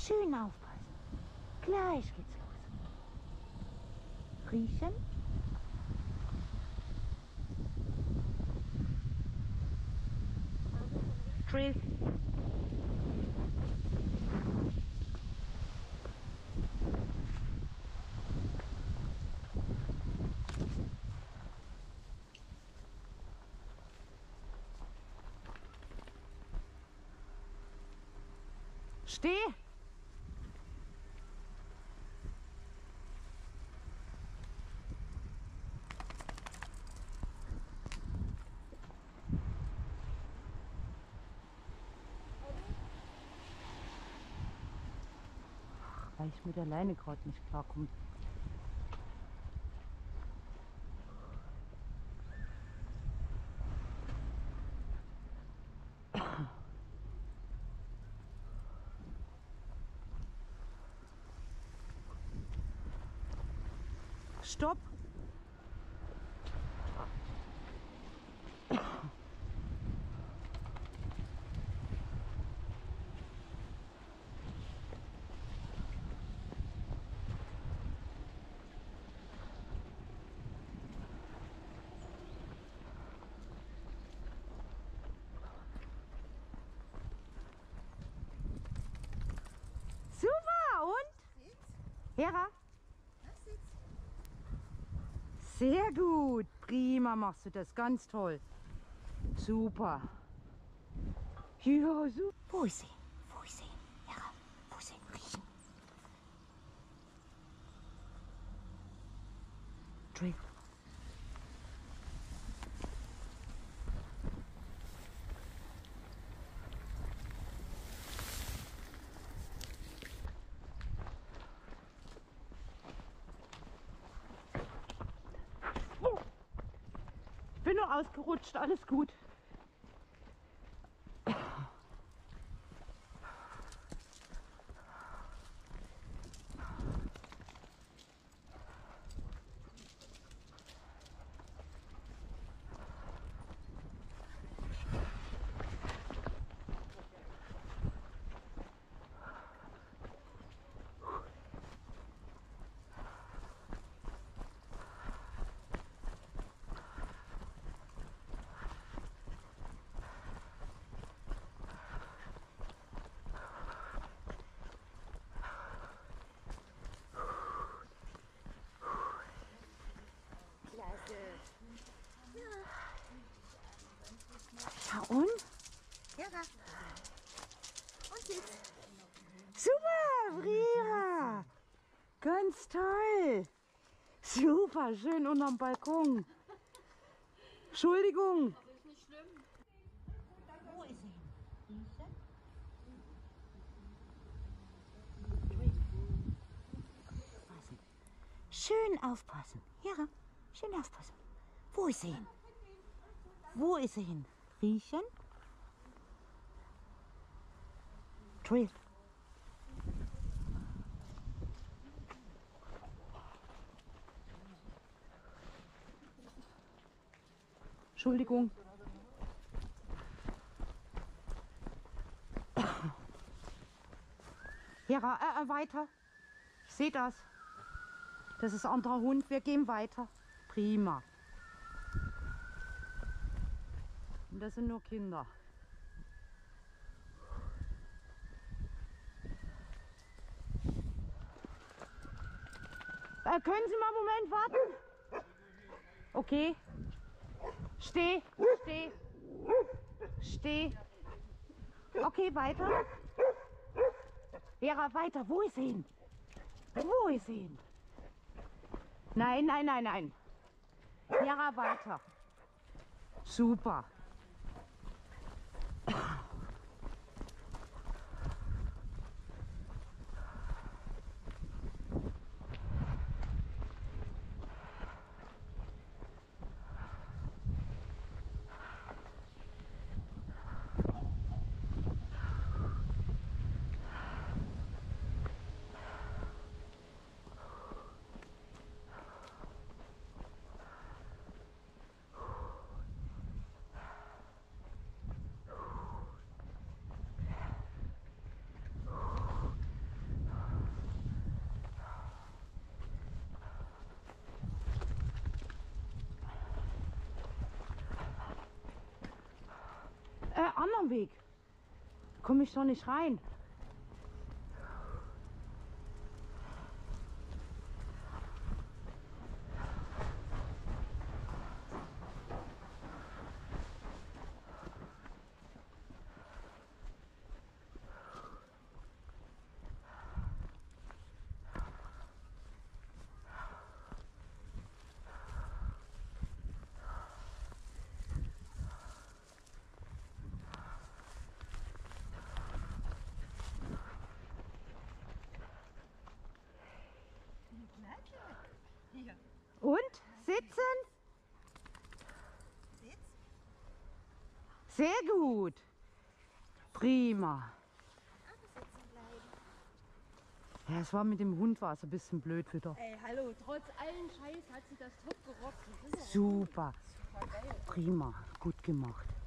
Schön aufpassen. Gleich geht's los. Riechen. Drill. Steh! Weil ich mit der Leine gerade nicht klarkomme. Stopp! Super! Und? Hera? Sehr gut! Prima machst du das, ganz toll. Super. Ja, super. Wo ist sie? Wo ist sie? Hera, wo ist sie? Riechen. Drill. Bin nur ausgerutscht, alles gut. Ja und? Hera. Und jetzt? Super, Rira! Ganz toll! Super, schön unterm Balkon. Entschuldigung. Das ist nicht schlimm. Wo ist sie? Riechen. Aufpassen. Schön aufpassen. Ja, schön aufpassen. Wo ist sie hin? Wo ist sie hin? Riechen. Drill. Entschuldigung. Hera, weiter. Ich sehe das. Das ist ein anderer Hund. Wir gehen weiter. Prima. Und das sind nur Kinder. Können Sie mal einen Moment warten? Okay. Steh, steh, steh. Okay, weiter. Hera, weiter. Wo ist sie hin? Wo ist sie hin? Nein, nein, nein, nein. Hera, weiter. Super. am Weg. Komme ich doch nicht rein. Hier. Und? Sitzen? Sitz. Sehr gut. Prima. Sitzen bleiben. Ja, es war mit dem Hund war es ein bisschen blöd wieder. Ey, hallo, trotz allen Scheiß hat sie das top gerockt. Das ist ja Super. super geil. Prima. Gut gemacht.